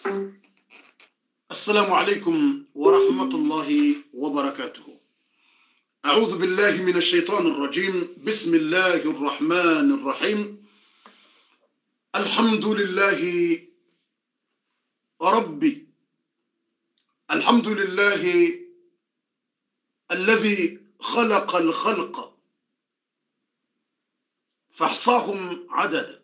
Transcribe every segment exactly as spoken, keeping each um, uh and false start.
السلام عليكم ورحمة الله وبركاته. أعوذ بالله من الشيطان الرجيم. بسم الله الرحمن الرحيم. الحمد لله ربي، الحمد لله الذي خلق الخلق فاحصاهم عددا،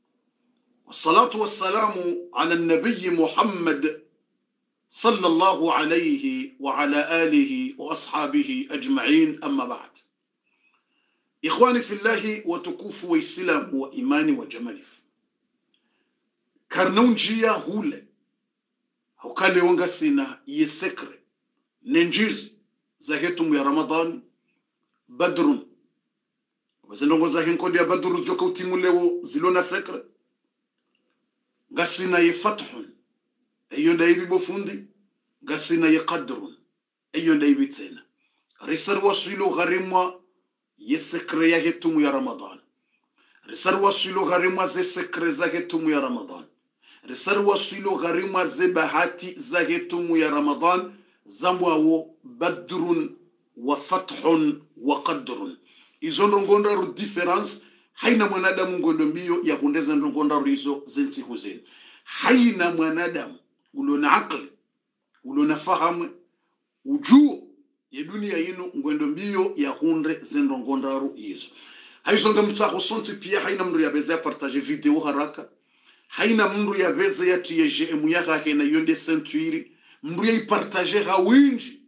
والصلاة والسلام على النبي محمد صلى الله عليه وعلى آله وأصحابه أجمعين، أما بعد. إخواني في الله وتكوف وإسلام وإيماني وجمالف كارنونجيا هولي هوكالي وانغسينا يسكر ننجيز زهيتم يا رمضان بدرون وزنونغو زهين كوديا بدر جوكو تيموليو زلونا سكر غسينا يفتحون ايو دايبي بوفوندي غسينا يقدرون ايو دايبي تينا رسر وسيلو غريموا يسكر يهتم يا رمضان، رسر وسيلو غريموا زي سكر زهيتم يا رمضان، رسر وسيلو غريموا زي بهاتي زهيتم يا رمضان. زمواو بدر وفتح وقدر izo ndongonda ru difference haina mwanadamu ngondombio ya kundeza ndongonda rizo zensi huzeni. Haina mwanadamu ulona akli, ulona fahamu, ujuo ya dunia ino ngondombio ya hunde zendongonda ru izo. Haizo nga mtaho sonti pia haina mndu ya beze ya partage video haraka, haina mndu ya beze ya tiyeje emu ya hahena yonde sentuiri, mndu ya ipartage hawinji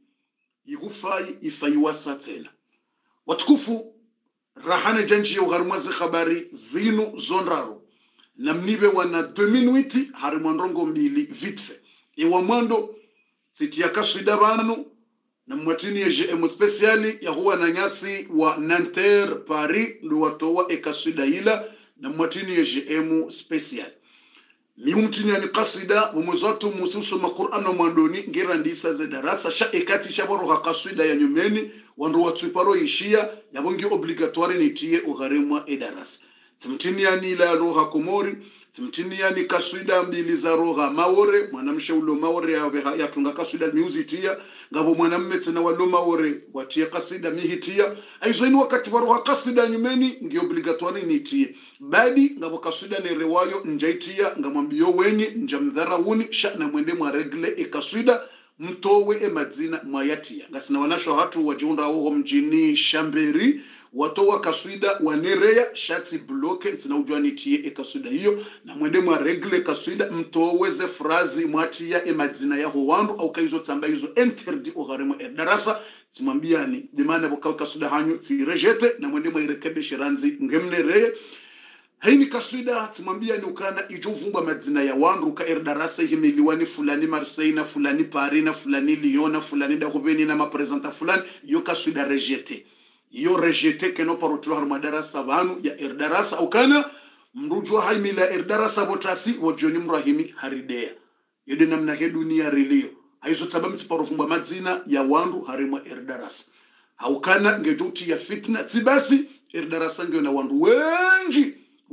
igufai ifaiwasa tena. Watukufu rahane janji ya uharumwazi khabari zinu zonraro na mnibe wana deux minutes harimwandrongo mbili vitfe iwa mwando siti ya kaswida banu na mwatini ya G M speciali ya huwa na nyasi wa Nanterre Paris ndo watowa ekaswida hila na mwatini ya G M speciali miumtini ya ni kaswida mumuzatu mususu maquran na mwandoni ngira ndisa ze darasa sha ekati shaboro hakaswida ya nyumeni wandu watuparo ishia yabongi obligatoire nitie ugaremwa edaras. Timtini ya ni la roha komori, timtini ya ni kaswida mbili za roha maore, mwanamshe ulo maore ya, ya tunga kaswida miuzitia, ngabo mwanamme tena walo maore watia kaswida mihitia. Aizo inu wakati waroha kaswida nyumeni ngi obligatoire nitie. Badi ngabo kaswida ni rewayo njaitia, ngamwambio wenye njamdhara uni, sha na mwende mwaregle e kaswida mtowe e madzina mayatia. Ngasina wanasho hatu wajiunda uho mjini Shamberi watowa kaswida wanerea shati bloke ntina ujua nitie e kaswida hiyo na mwende mwa regle kaswida mtowe ze frazi mwatia e madzina ya wandu au kaizo tamba hizo interdi uharemu e darasa timambia ni dimana bukawe kaswida hanyu ti rejete na mwende mwa irekebe shiranzi ngemnereye. Haini kaswida timambia ni ukana ijovumba madzina ya wandu ka erdarasa himeliwani fulani Marseille fulani Paris fulani Lyon fulani Dakobeni na mapresenta fulani yo kaswida rejete. Yo rejete keno parotulu harmadarasa vanu ya erdarasa au kana mrujua haimila erdarasa botasi wajoni mrahimi haridea. Yode namna he dunia rilio. Haizo sababu tiparofumba madzina ya wandu harima erdarasa. Haukana ngejuti ya fitna tibasi erdarasa ngeo na wandu wenji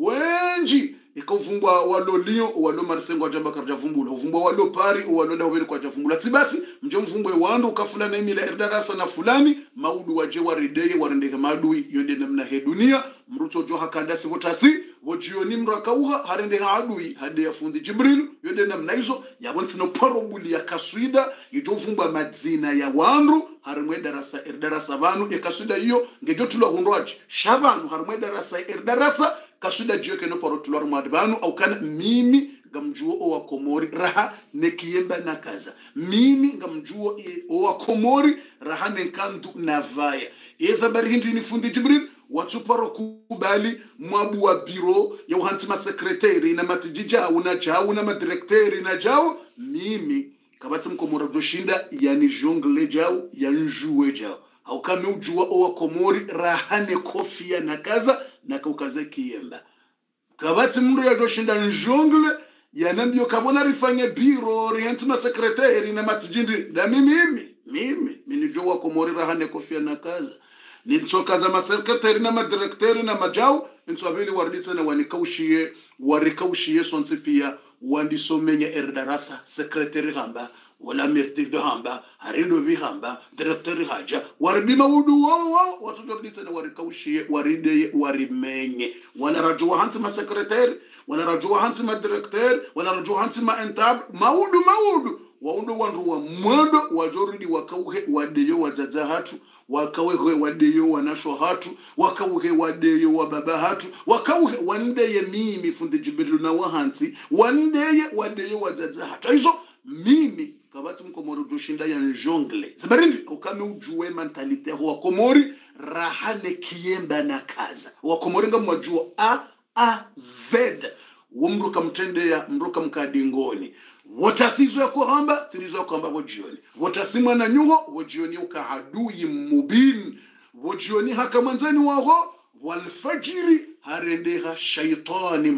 wenji ikavumbwa walo Lyon walo Marseille kwa jamba karja vumbula uvumbwa walo Paris walo Dakobeni kwa javumbula tibasi mje mvumbwe wandu ukafulana imila erdarasa na fulani maudu waje warideye warendeke madui yonde namna he dunia mruto joha kandasi votasi wojioni mrakauha harende adui hade ya fundi Jibril yonde namna hizo yabonsi no parobuli ya kaswida yijovumbwa madzina ya wandu harimwe darasa erdarasa vanu e kaswida hiyo ngejotulwa hundwaji shabanu harimwe darasa erdarasa kaswida jiyoke no parotulwa rumadbanu au kana mimi ngamjuo owa komori raha nekiemba na kaza mimi ngamjuo owa komori raha nenkandu na vaya eza bari hindi ni fundi Jibril watuparo kubali mwabu wa biro ya uhantima sekretari na matijija una jao na madirekteri na jao mimi kabati mkomora joshinda yani jongle jao ya njue jao au kame ujua owa komori rahane kofia na kaza na kaukaze kiemba kabati mndu ya joshinda njongle ya nambio kabona rifanye biro rihantima sekretari na matijindi da mimi mimi mimi mimi jua komori rahane kofia na kaza nitsoka za masekretari na madirekteri na majao ntswabili warlitsa na wanikaushie warikaushie sonse pia wandisomenya erdarasa sekretari hamba wala mirtido hamba harindo bihamba director haja warbi maudu wao watu jordita na warikaushie waride warimenye wala rajua hanti ma sekretari wala rajua hanti ma director wala rajua hanti ma intab maudu maudu waundo wandu wa mwendo wajoridi wakauhe wadeyo wajaja hatu wakauhe wadeyo wanasho hatu wakauhe wadeyo wababa hatu wakauhe wandeye mimi fundi jibilu na wahansi wandeye wadeyo wajaja hatu hizo mimi kabati mkomori dushinda ya njongle zabarindi ukame ujue mentalite wa komori rahane kiemba na kaza wa komori nga mwajua a a z wumruka mtendea mruka mkadingoni watasizo ya kuhamba tilizo ya kuhamba wajioni watasimwa na nyuho wajioni uka adui mubin wajioni haka manzani waho walfajiri harendeha shaitani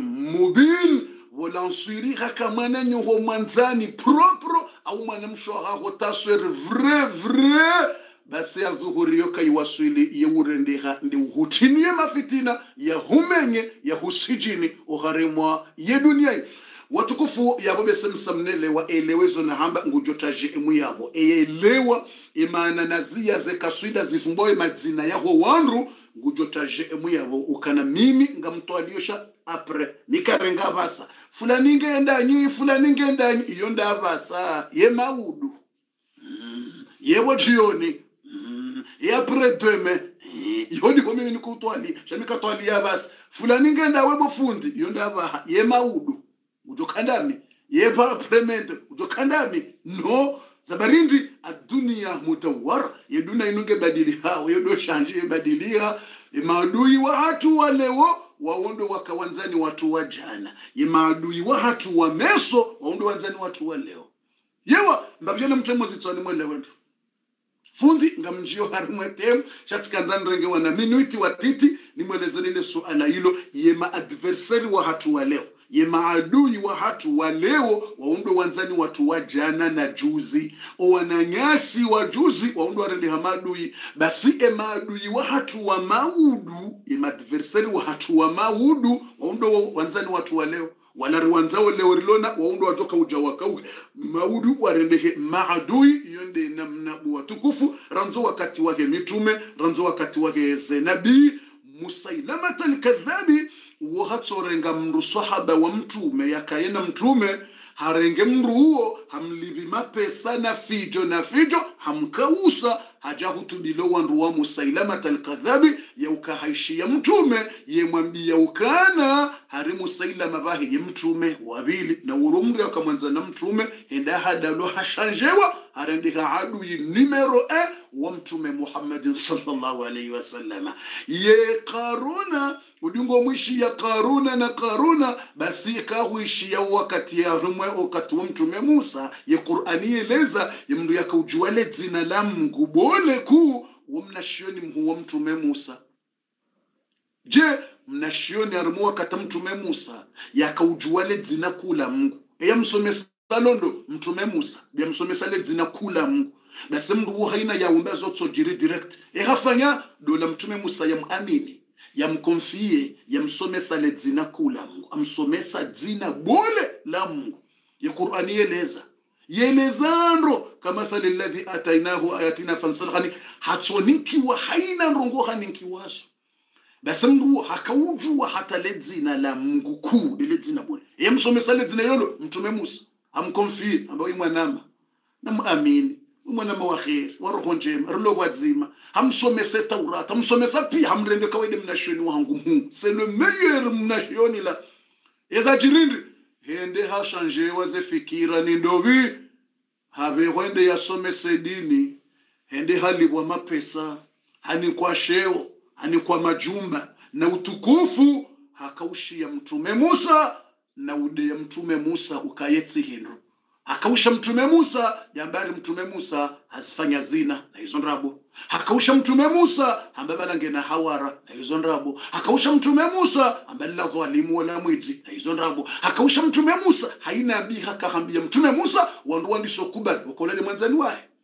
mubin walanswiri haka mana nyuho manzani propro au manamshoha hotaswer vre vre basi ya zuhuri yoka iwaswili ya urendeha ndi uhutinie mafitina ya humenye ya husijini uharimwa ya duniani watukufu yabo besemsamnele wa elewezo na hamba ngujotaje emu yabo elewa imana nazia ze kaswida zifumboe madzina yaho wanru ngujotaje emu yabo ukana mimi ngamtwaliosha apre nikarenga basa fulani ngenda nyi fulani ngenda nyi iyo ndabasa ye maudu mm. ye wajioni mm. ye apre deme yoni ko mimi nikutwali shamika twali ya basa fulani ngenda webo fundi iyo ndaba ye maudu ujokandami yeba premende ujokandami no zabarindi adunia mutawara yeduna inunge badiliha yedo shanje badiliha maadui wa watu wa leo waondo wakawanzani watu wa jana ye maadui wa watu wa meso waondo wanzani watu wa leo yewa mbabyana mtemo zitswani mwe leo fundi ngamjio harimwetem shatikanzani renge wana minuti watiti nimweleze lile suala hilo ye ma adversary wa watu wa leo ye maadui wa hatu wa leo waundwe wanzani watu wa jana na juzi o wananyasi wa juzi waundwe warende hamadui basi e maadui wa hatu wa maudu ye madversary wa hatu wa maudu waundwe wanzani watu wa leo wanari wanzao leo rilona waundwe wajoka ujawakauke maudu warendehe maadui yonde namnabu watukufu ranzo wakati wake mitume ranzo wakati wake zenabi Musailamata al-kadhabi wahatsorenga mndu sahaba wa mtume yakayena mtume harenge mndu huo hamlibi mapesa na fijo na fijo hamkausa hajahutubilo wandu wa Musailamata al-kadhabi ya ukahaishi ya mtume ye mwambia ukana hari Musailama bahi ye mtume wabili na urumri wakamwanza na mtume henda hadalo hashanjewa harendiha adui numero e wa mtume Muhammadin sallallahu alayhi wa sallam ye Karuna udungo mwishi ya Karuna na Karuna basi kahuishi ya wakati ya rumwe wakati wa mtume Musa ye Qur'ani eleza ye mndu yakaujuale zina la Mungu bole ku wa mnashioni mhu wa mtume Musa je mnashioni arumu wakati mtume Musa yakaujuale zina kula Mungu eya msomesa salondo mtume Musa bia msomesa le zina kula Mungu basi mndu haina ya umba zoto jiri direct e hafanya dola mtume Musa ya muamini ya mkonfie ya msomesa le zina kula Mungu amsomesa zina bole la Mungu ya Qur'ani eleza yelezandro kama thali alladhi atainahu ayatina fansalkhani hatsoniki wa haina ndongo haninki wazo basi mndu hakaujua hata le zina la Mungu ku le zina bole ya msomesa le zina yolo mtume Musa amkonfie ambaye mwanama na muamini mwanama wa khair wa roho njema rilo wazima hamsomese Taurata hamsomesa pia hamrende kawaide mnashoni wangu mu c'est le meilleur mnashoni la eza jirindi hende ha changer waze fikira ni ndobi habe wende yasomese dini hende halibwa mapesa hani kwa sheo hani kwa majumba na utukufu hakaushi ya mtume Musa na ude ya mtume Musa ukayetsi hino hakausha mtume Musa yambari mtume Musa hazifanya zina na hizo ndrabo hakausha mtume Musa ambabala ngena hawara na hizo ndrabo hakausha mtume Musa amballa dhalimu wala mwizi na hizo ndrabo hakausha mtume Musa haina ambi hakahambia mtume Musa wandu wandiso kubali wakolele mwanzani wae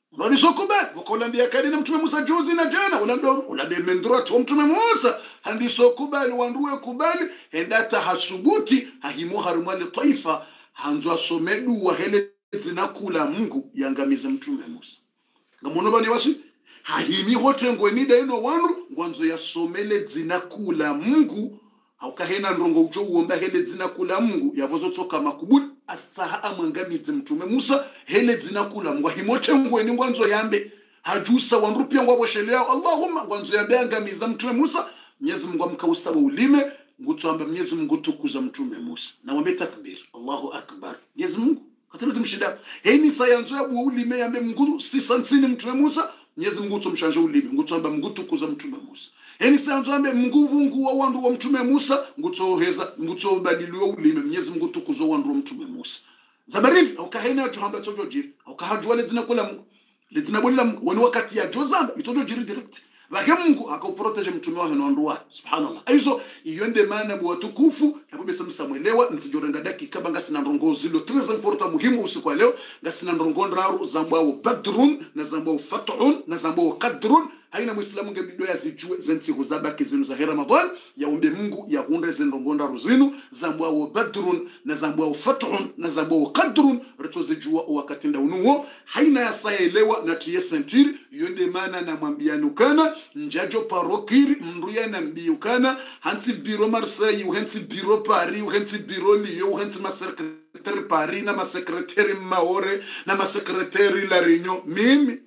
Walisokubali wakolandia kadi na mtume Musa juzi na jana ulando ulande mendro to mtume Musa handi sokubali wanduwe kubali endata hasubuti hahimo harumali taifa hanzwa somedu wa hele zinakula Mungu yangamiza mtume Musa ngamono bani wasi hahimi hote ngweni daino wandu ngwanzo ya somele zinakula Mungu haukahena ndongo ujo uomba hele zinakula Mungu yabozo toka makubuli astaha amangamize mtume Musa hele zinakula Mungu himote ngweni ngwanzo yambe hajusa wanrupia ngwaboshelea Allahumma ngwanzo yambe angamiza mtume Musa Mwenyezi Mungu amkausa ulime ngutwamba Mwenyezi Mungu tukuza mtume Musa na wambe takbir Allahu akbar Mwenyezi Mungu katimiza mshinda heni sayanzo ya ulime yambe Mungu sisansini mtume Musa Mwenyezi Mungu tumshanje ulime ngutwamba Mungu tukuza mtume Musa heni sayanzo yambe Mungu vungu wa wandu wa mtume Musa ngutoheza ngutobadiliwa ulime Mwenyezi Mungu tukuza wandu wa mtume Musa zabarindi ukahena watu hamba tojo jiri ukahajwa lezina kula Mungu lezina bola Mungu wani wakati ya jozamba itojo jiri direct Vake Mungu akauprotege mtume wake na wandu wake subhanallah aizo iyonde maana bwa tukufu na bebe samsamuelewa ntijorenga dakika banga sina ndongozi lo très important muhimu usiku leo ngasina ndongondraru zambao badrun na zambao fathun na zambao qadrun haina muislamu ngebido yazijue zentsiku zabaki zinu za Ramadan yaombe Mungu yahunde zindongondraru zinu zambao badrun na zambao fathun na zambao qadrun ritozijua wakati ndaunuo haina yasaelewa na tiye sentiri yonde maana na mwambianukana njajo parokiri mruya na mbiukana hansi biro Marseille uhensi biro Paris uhensi biro Lyon uhensi masekretari Paris na masekretari Maore na masekretari La Réunion mimi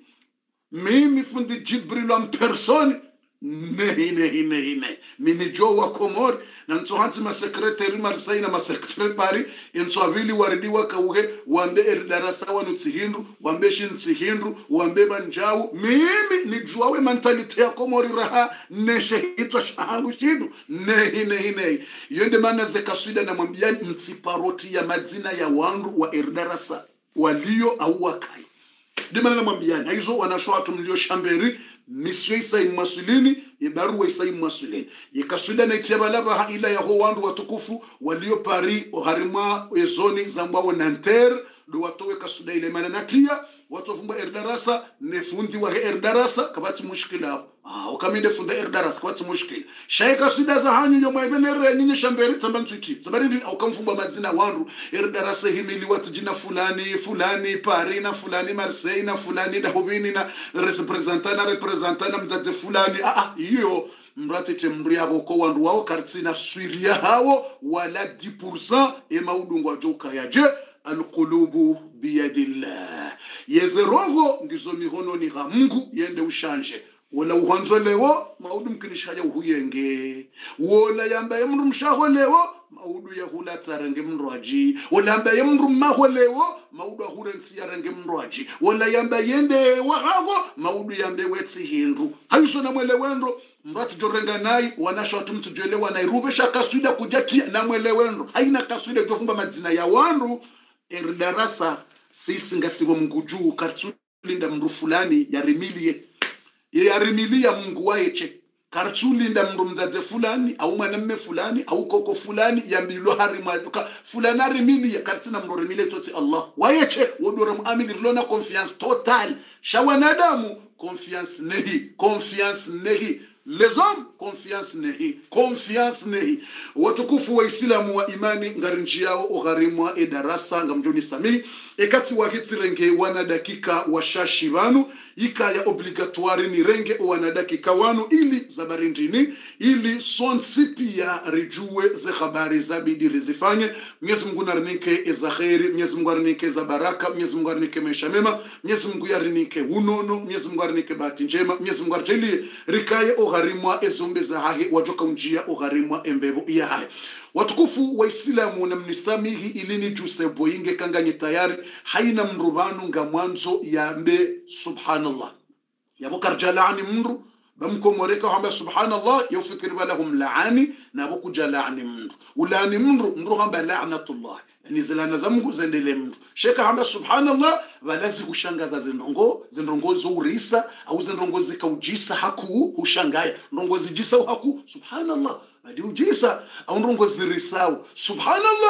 mimi fundi Jibril en personne nehi nehi nehi nehi mini jo wa Komori na nto hansi masekretari Marseille na masekretari Paris nto avili waridi wakauhe wambe erdarasa wanu tsihindu wambe shin tsihindu wambe banjau mimi ni juawe mentalite ya Komori raha neshe hitwa shahangu shinu nehi nehi nehi yonde mana zekaswida na mwambiani mtsiparoti ya madzina ya wandu wa erdarasa walio au wakai dimana na mwambiani hizo wanashwa watu mlio shamberi misyo isa imasulini ibaruwa isa imasulini yikaswida na itiabalaba ila ya ho wandu watukufu walio Paris oharima ezoni zambao Nanterre do watowe kasuda ile mana natia watu fumba erdarasa nefundi wa erdarasa kabati mushkila hapo ah ukaminde funda erdarasa kabati mushkila shaika suda za hanyu yo mwabenere nyinyi shamberi tambantwiti sabarindi au kamfumba madzina wandu erdarasa himili watu jina fulani fulani Paris na fulani Marseille na fulani Dahobini na representant na representant na mzaze fulani ah ah hiyo mrate temri abo ko wandu wao kartsina swiria hao wala dix pourcent e maudungwa joka yaje alqulubu biyadillah yezerogo ndizo mihono ni ga Mungu yende ushanje wala uhanzo lewo maudu mkinishaja uhuyenge wala yambaye mndu mshaho lewo maudu ya hula tsarenge mnroaji wala yambaye mndu maho lewo maudu ahurensi ya renge mnroaji wala yambaye yende wahago maudu yambe wetsi hindu hayuso na mwele wendo mrati jorenga nai wanasho watu mtu joelewa Nairobi shaka suida kujatia na mwele wendo haina kaswida jofumba madzina ya wandu erdarasa sisi ngasiwa mngujuu kartulinda mndu fulani ya remilie ya remilia Mungu waeche kartulinda mndu mzaze fulani au mwanamme fulani au koko fulani yambilo harimaduka fulana remilia kartina mndu remilie toti Allah waeche wodora muamini rilona confiance total shawanadamu confiance nehi confiance nehi les hommes confiance nehi confiance nehi watukufu wa Islamu wa imani ngarinji yao ogharimwa edarasa ngamjoni sami ekati wa hitirenge wana dakika wa shashibanu ikaya obligatoire ni renge wana dakika wanu ili zabarindini ili sonsi pia rijue ze habari za bidiri zifanye Mwenyezi Mungu narinike eza khairi Mwenyezi Mungu narinike za baraka Mwenyezi Mungu narinike maisha mema Mwenyezi Mungu yarinike unono Mwenyezi Mungu narinike bahati njema Mwenyezi Mungu arjalie rikaye ogharimwa ezombe za hahi wajoka unjia ogharimwa embebo ya hahi watukufu wa Islamu na mnisamihi ilini juse boinge kanganye tayari haina mrubanu nga mwanzo yambe subhanallah yabo karjalani mndu bamkomoreka hamba subhanallah yufikiri balahum laani na boku jalani mndu ulani mndu mndu hamba la'natullah yani zilana za Mungu zendele mndu sheka hamba subhanallah balazi kushangaza zindongo zindongo zurisa au zindongo zikaujisa haku ushangaya ndongo zijisa haku subhanallah badi ujisa au ndongo zirisau subhanallah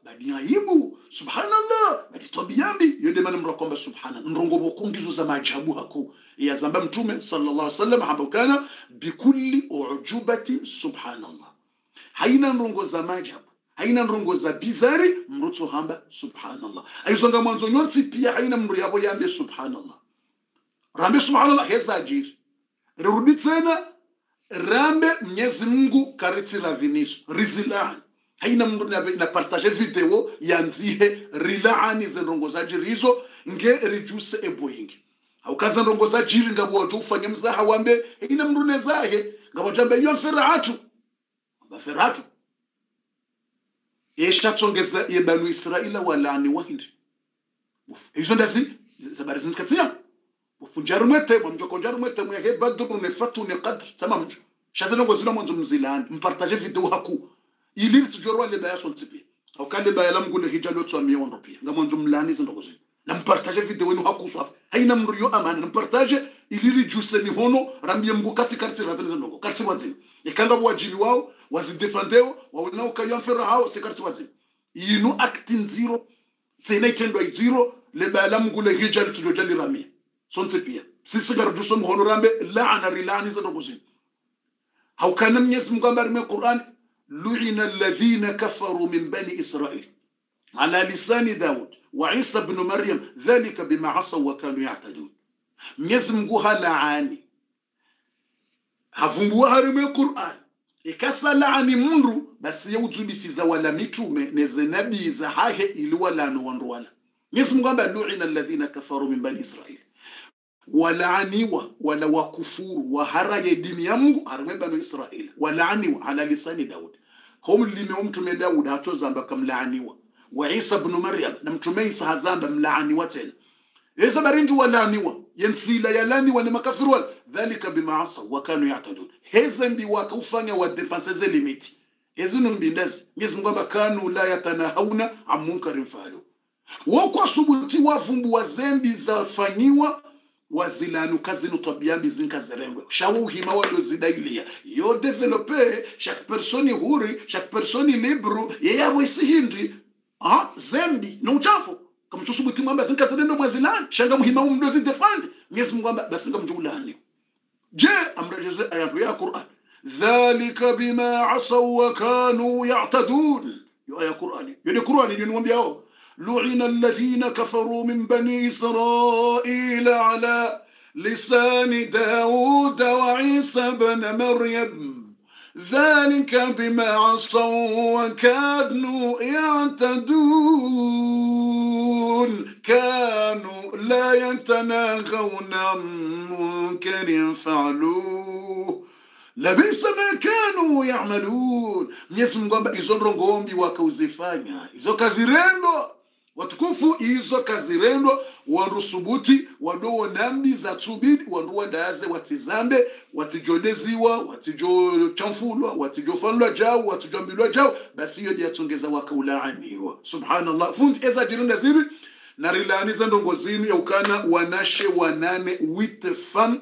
badi aibu subhanallah badi tobiyambi yode mana mro kwamba subhana nrongo bokungizo za maajabu hako ya zamba mtume sallallahu alaihi wasallam habukana bikulli ujubati subhanallah haina nrongo za maajabu haina nrongo za bizari mruto hamba subhanallah aizonga mwanzo nyonsi pia haina mru yabo yambe subhanallah rambe subhanallah heza ajiri rudi tena rambe Mwenyezi Mungu kariti la vinisu rizilani haina mndu na partage video yanzihe rilaani zenrongo za jiri hizo nge reduce eboingi aukaza nrongo za jiri ngabo watu ufanye mzaha wambe haina mndu nezahe ngabo jambe yon feratu ba feratu esha tsongeza yebanu Israila walani wahindi hizo ndazi zabari zinkatia ufunjaru mwete mjoko njaru mwete mwe badru ne fatu ne qadr tamam shazana ngozilo mwanzo mzilani mpartage video haku ili tujorwa le baya son tipi au kale baya la mgule hijalo twa miondo pia ngamonzo mlani zindogozi na mpartage video wenu hakuswafu haina mrio amana na mpartage ili reduce ni hono rambie mbuka sikarti radele zindogo karti wazini ikanga wajili wao wazidefendeo waonao kayo mfera hao sikarti wazini inu acting zero tsene tendo zero le baya la mgule hijalo tujojali ramia son tipi sisi garjuso mhono rambe laana rilani zindogozi hau kana Mwenyezi Mungu ambarime Qur'an لعن الذين كفروا من بني إسرائيل على لسان داود وعيسى بن مريم ذلك بما عصوا وكانوا يعتدون ميزمغوها لعاني هفنبوها رمي القرآن إكاسا لعاني منرو بس يوزو بسيزا ولا ميتومي نزنبي زحاه إلو ولا نوانروالا ميزمغوها لعن الذين كفروا من بني إسرائيل ولعنيوا ولا وكفور وهرج دين يمغو هرمي بني إسرائيل ولعنيوا على لسان داود هم اللي ممتم داود هاتو زامبا كم لعنيوا وعيسى بن مريم نمتم عيسى زامبا ملعنيوا تين عيسى برينج ولعنيوا ينسيلا يلانيوا نمكفروا ذلك بما عصوا وكانوا يعتدون هزن دي وكوفانيا وديبانسز ليميتي هزن بندز ميزمغو كانوا لا يتناهون عن منكر فعلوا وكو سبوتي وافumbu wazembi zafanywa wazilanu kazi nutobiambi zinka zerengwe shawu hima wado zidailia yo developer chaque personne huri chaque personne libre yeyabo isihindi ah zembi no uchafu kama tusubuti mwamba zinka zerendo mwazilani shanga muhima umdo zidefend Mwenyezi Mungu amba basinga mjulani je amrejezo ayatu ya Qur'an dhalika bima asaw wa kanu ya'tadun yo aya Qur'ani yo Qur'ani ninwambia لعن الذين كفروا من بني إسرائيل على لسان داود وعيسى بن مريم ذلك بما عصوا وكانوا يعتدون كانوا لا يتناهون عن منكر فعلوه لبئس ما كانوا يعملون Mwenyezi Mungu amba izo ndongombi wakauzifanya izo kazirendo watukufu izo kazirendo warusubuti wadowo nambi za tubidi wanduwa daze watizambe watijodeziwa watijo chamfulwa watijo fanlwa jao watijo mbilwa jao basi hiyo diatungeza wakaulaaniwa subhanallah fundi eza jirunda zibi na rilani za ndongozini ya ukana wanashe wanane wite fam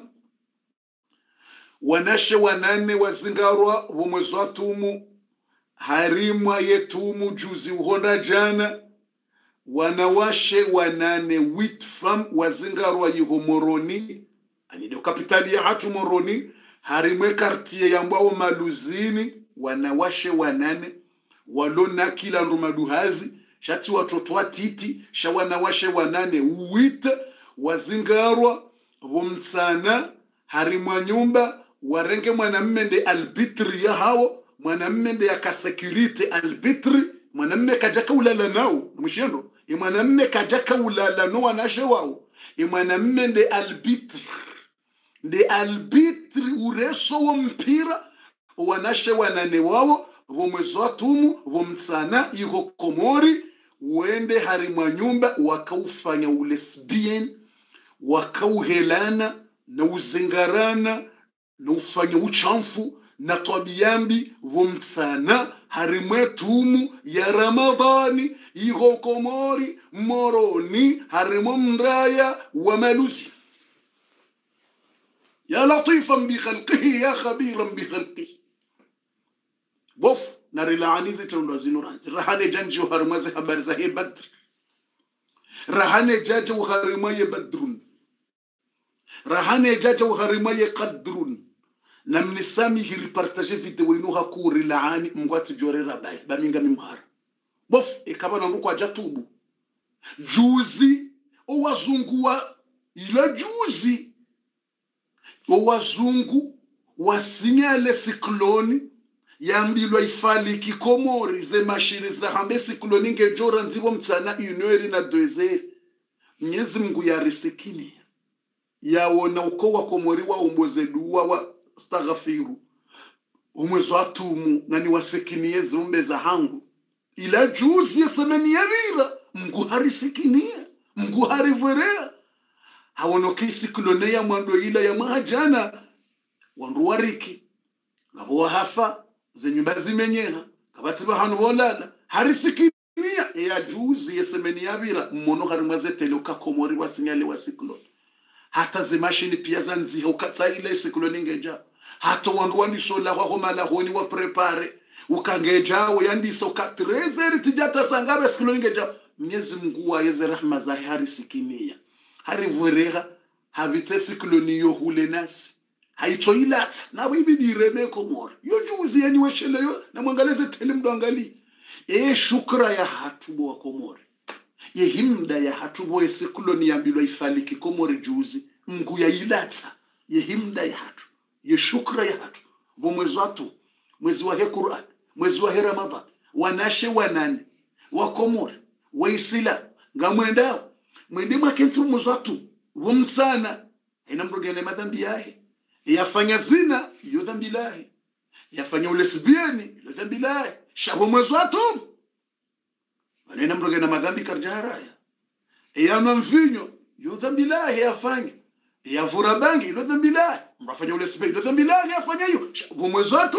wanashe wanane wazingarwa womwezi wa tumu harimwa yetumu juzi uhonda jana wanawashe wanane wit fam wazingarwa yugo Moroni anido kapitali ya hatu Moroni harimwe kartie ya mbao maluzini wanawashe wanane walona kila nrumaduhazi shati watoto watiti sha wanawashe wanane wit wazingarwa womsana harimwa nyumba warenge mwanamme nde albitri ya hao mwanamme nde ya kasekirite albitri mwanamme kajaka ulala nao mwishiendo mwanamme kajaka ulala no wanashe wao mwanamme nde albitri nde albitri ureso wa mpira wanashe wanane wao womwezo atumu womtsana iho Komori wende harimwa nyumba wakaufanya ulesbien wakauhelana na uzingarana na ufanya uchamfu na tabiyambi womtsana harimwe tumu ya Ramadhani iho Komori Moroni harimwe mraya wa malusi ya latifan bi khalqihi ya khabiran bi khalqihi bof na rilaani zitendo zinuranzi rahane janji uharumaze habari za he Badr rahane jaja uharumaye Badrun rahane jaja uharumaye Qadrun na mnisami hili partage video inu haku rilaani mgwati jore rabai baminga mimhara bof ikaba na nuko ajatubu juzi owazungu wa ila juzi owazungu wasinyale sikloni yambilwa ifaliki Komori ze mashini za hambe sikloni ngejora nzibo mtana unweri na dwezeri Mwenyezi Mungu yarisikini yaona uko wa Komori wa umboze duwa wa staghfiru umwezo atumu nani wasekinie zumbe za hangu ila juzi yasemeni yavira Mungu harisikinia Mungu hariverea hawonoki siklone ya mwando ila ya mahajana wandu wariki ngabo wahafa zenyumba zimenyeha kabatiba hanu bolala harisikinia ya juzi yasemeni yavira mmono harimaze teloka Komori wasinyale wa siklone hata ze mashini pia zanzi ukatsa ile siklone ngeja hata wandu wandisola kwa homala honi wa prepare ukangeja yandisa ukatrezeri tijata sangabe siklone ngeja Mwenyezi Mungu wa yeze rahma za harisikinia harivureha habite sikloni yo hule nasi haito ilata na wibidireme Komori yo juzi yani weshele yo na mwangaleze tele mdoangali e shukra ya hatubo wa Komori ye himda ya hatubo ya sikloni yambilwa ifaliki Komori juzi Mungu ya ilata ye himda ya hatu ye shukra ya hatu bo mwezi watu mwezi wa he Qur'an mwezi wa he Ramadan wanashe wanane wa Komori wa isila ngamwendao mwende mwakenzi mwezi watu wumtsana ina mrugene madhambi yahe yafanya zina yo dhambi lahe yafanya ulesbiani yo dhambi lahe shabo mwezi watu ina mrugene madhambi karjaraya yana mvinyo yo dhambi lahe yafanya yavura bangi yo dhambi lahe mrafanya ulesbiani yo dhambi lahe yafanya hiyo shabo mwezi watu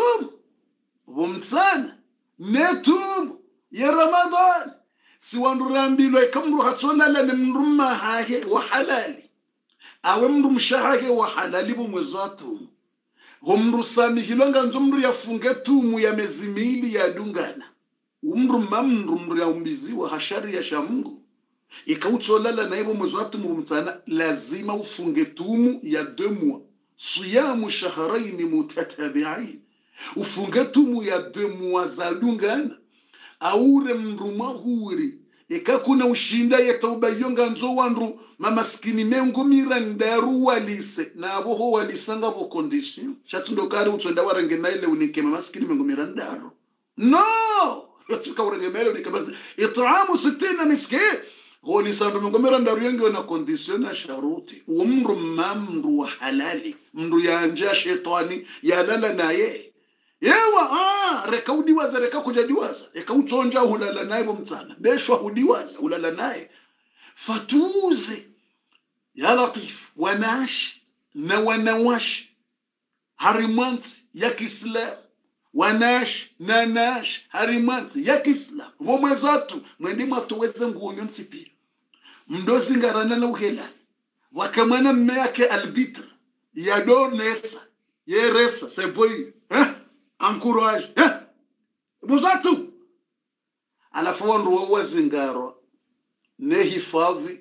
wumtsana netum ya Ramadan si wandurambilwa ikamru hatsolala ne mruma hahe wa halali awe mru mshahake wa halali bo mwezi watu homru sami hilonga nzomru yafunge tumu ya mezimili ya dungana umru mamru mru ya umbizi wa hashari ya shamungu ikautsolala na ibo mwezi watu mrumtana lazima ufunge tumu ya deux mois siyamu shahrayn mutatabi'ain ufunge tumu ya deux mois za dungana aure mruma huri eka kuna ushinda ya tauba yonga nzo wandu mamaskini mengo mirandaru walise na abo walisanga bo condition chatundo kari utsonda warenge maile unike mamaskini mengo mirandaru no yotuka warenge maile unike basi it'amu sitini miskin holi sandu mengo mirandaru yonge na condition na sharuti umru mamru halali mru ya anja shetani ya lala naye yewa ah reka udiwaza reka kujadiwaza reka utsonja hulala naye bomtsana beshwa udiwaza hulala naye fatuze ya Latif wanash na wanawash harimanti ya Kiislam wanash na nash harimanti ya Kiislam bomwezatu mwende mwatoweze nguonyo ntipi mdozi ngarana na uhela wakamana mmeyake albitra ya dornesa yeresa seboy eh encourage eh buzatu alafu wandu wawazingaro ne hifadhi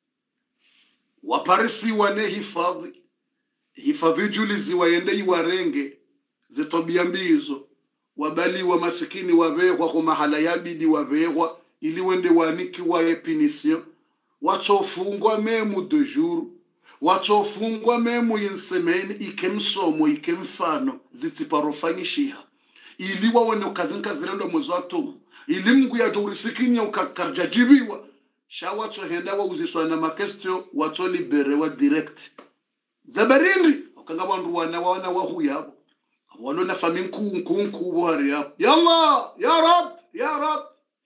waparisi wa ne hifadhi hifadhi julizi waende iwarenge zitobia mbizo wabali wa masikini wabehwa kwa mahala yabidi wabehwa ili wende waniki wa epinisio watofungwa memu de jour watofungwa memu yensemeni ikemsomo ikemfano zitiparofanyishiha ili wawene ukazinka zilendo mwezi watu ili Mungu ya jurisikini ya ukakarjajibiwa sha watu henda wa uziswa na makestio watu liberewa direct zabarindi ukanga wandu wana wana wahu yabo walo na faminku nkunku buhari yabo ya Allah ya Rab ya Rab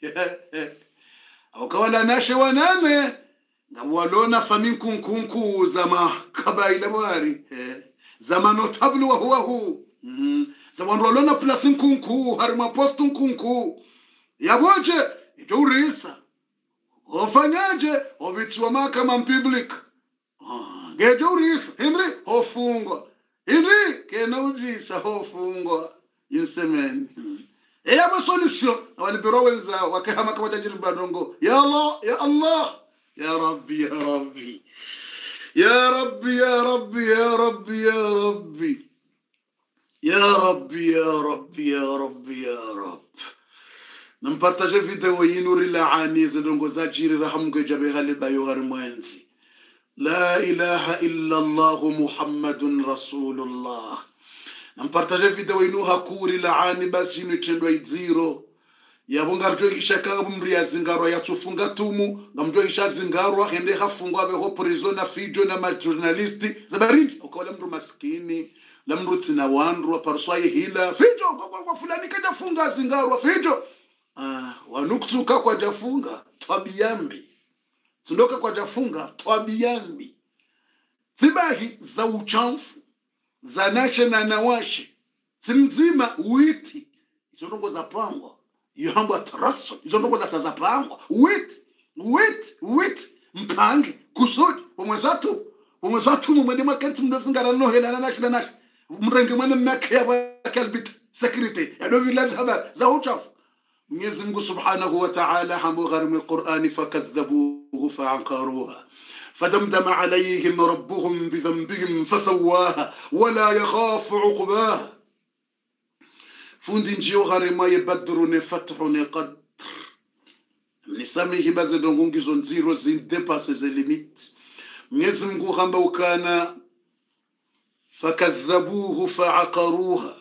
ukawala nashe wanane na walona faminku nkunku zama kabaila buhari zama notable wa huwa hu za wandu walona place nkunku harima post nkunku yaboje itorisa ofanyaje obitswa makama public ah getorisa Henry hofungwa Henry kena ujisa hofungwa insemen eya mo solution awali birowenza wakahama kama tajiri bandongo ya Allah ya Allah ya Rabbi ya Rabbi ya Rabbi ya Rabbi ya Rabbi ya Rabbi ya Rabbi ya Rabbi ya Rabbi ya Rabbi nampartage video yinuri la anize ndongo za jiri rahamgo jabe hali bayo harmwenzi la ilaha illa Allah Muhammadun Rasulullah nampartage video inu hakuri la ani basi inu tendwa idziro yabongarto ishaka mri ya zingaro ya tufunga tumu ngamjo isha zingaro hende hafungwa be ho prison na fijo na ma journalisti zabarindi ukola mru maskini la mru tina wanru parsoye hila fijo kwa fulani kaja funga zingaro fijo ah wanuktuka kwa jafunga twabiyambi sindoka kwa jafunga twabiyambi zibahi za uchamfu za nashe na nawashi simzima uiti izo ndongo za pangwa yohambo ataraso izo ndongo za saza pangwa uiti uiti uiti mpange kusudi pomwezatu pomwezatu mwende makenti mndozingara no hela na nashe na nashe mrenge mwene mmeke ya kalbita security ya do village haba za uchafu Mwenyezi Mungu Subhanahu wa Ta'ala hamu gharim al-Qur'ani fakadhabuhu fa'aqaruha فدمدم عليهم ربهم بذنبهم فسواها ولا يخاف عقباها فوندين جيو غارما يبدرون فتحون قدر نسامي هباز دونغونغي زون زيرو زين ديباس زي ليميت نيزمغو خامبا وكان فكذبوه فعقروها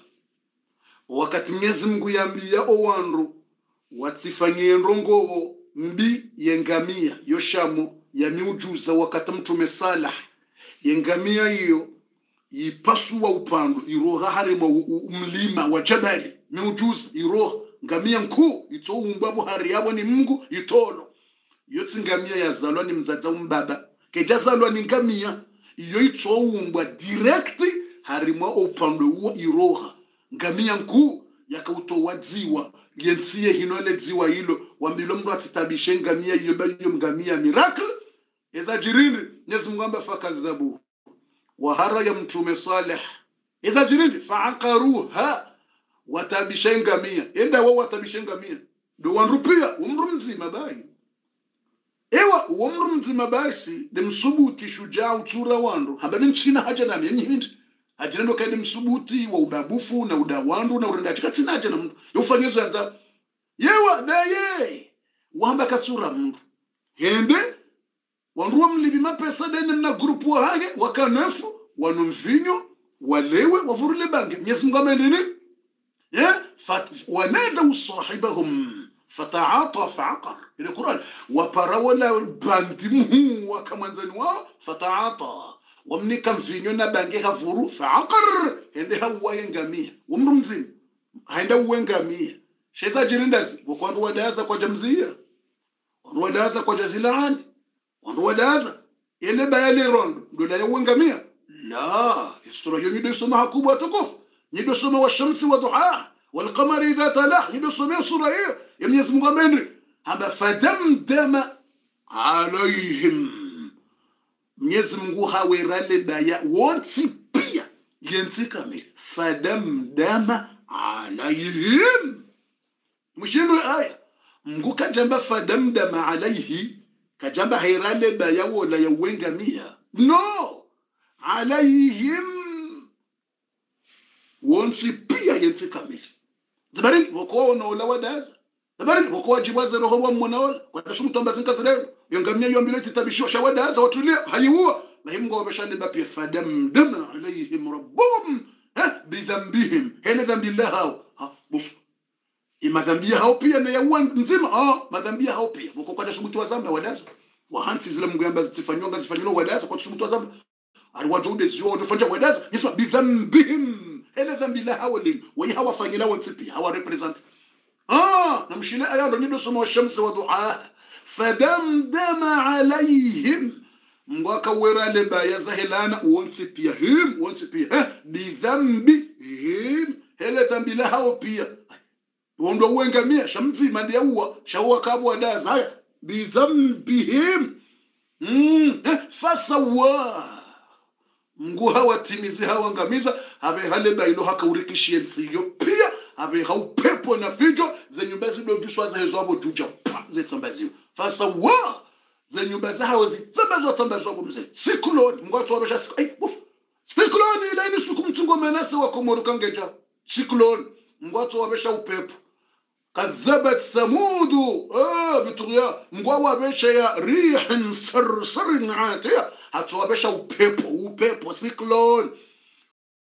وقت نيزمغو يامبيا اوانرو watifanyie ndongo mbi yengamia yoshamo ya miujuza wakati mtume Salah yengamia hiyo ipasua upando iroha harima umlima wa jabali miujuza iroha ngamia nkuu ito umbabu hari yabo ni Mungu itolo yotsi ngamia yazalwa ni mzaza umbaba kejazalwa ni ngamia iyo ito umbwa direct harima upando uo iroha ngamia nkuu yakautowa dziwa yensiye hinole dziwa hilo wambilo mndu atitabishe ngamia iyo bayo ngamia miracle eza jirini Mwenyezi Mungu amba fakadhabu wa hara ya mtume Salih eza jirini fa'aqaruha watabishe ngamia enda wao watabishe ngamia do wanrupia umru mzima bai ewa umru mzima basi de msubuti shujaa utura wandu habani mchina haja na mimi hindi ajendo kaide msubuti wa ubabufu na udawandu na urenda chikatsina aje na mtu yofanyezo yanza yewa daye wamba katsura mtu hende wanruwa mlibi mapesa dene na grupu wa hage wakanefu wanumvinyo walewe wavurule bangi Mwenyezi Mungu amendini ya wanada usahibahum fata'ata fa'aqar ile Qur'an waparawala bandimu wakamanzani wao fata'ata wamnika mvinyo na bangi havuru fa'aqar hende hawa yengamia umru mzima haenda uwengamia sheza jirindazi wakwandu wadaza kwa jamzia wandu wadaza kwa jazilani wandu wadaza ele bayale rondo ndo da uwengamia la historia yo nyido soma hakubwa tukufu nyido soma wa shamsi wa duha wal qamari idha talah nyido soma sura hiyo ya Mwenyezi Mungu ameni haba fadamdama alaihim Mwenyezi Mungu hawerale baya wonti pia yenti kamili fadamdama alaihim mushindu aya Mungu kajamba fadamdama alaihi kajamba hairale baya wala yawengamia no alaihim wonti pia yenti kamili zabarini wako na wala wadaza zabarini wako wajibaza roho wa mmonaola kwa tashumu tamba zinkazireno yongamia yombile titabisho shawadaza watulia hayuwa na himu ngo bashande bapia fadamdama alaihim rabbuhum ha bidhanbihim hene dhambi lao ha buf ima dhambi hao pia na yawa nzima ah madhambi hao pia wako kwa tashumu tu zamba wadaza wa hansi zile mgamba zitifanywa zifanywa wadaza kwa tashumu tu zamba aliwajude sio ndofanya wadaza nisema bidhanbihim hene dhambi lao lim wa hawa fanyila wantipi hawa represent ah namshile aya ndo nido soma shamsi wa duha fadamdama alaihim mwaka werale baya zahilana wonti pia him wonti pia bidhambi him hele dhambi la hao pia wondo uwengamia shamzi mandi yawa shawa kabwa daza haya bidhambihim mm fasawa Mungu hawa timizi hawa ngamiza habe hale bailo haka urikishie nsiyo pia abe upepo na fijo zenyumba zilo juswa za hezo abo juja pa zetsambaziwa fasa wa zenyumba za hawo zitsambazwa tsambazwa kumze cyclone ngwatso wabesha ay cyclone ile ni suku mtungo menase wa komoru kangeja cyclone ngwatso wabesha upepo كذبت ثمود اه بطغياء مغوا بشا ريح صرصر عاتيه هاتوا بشا وبيبو وبيبو سيكلون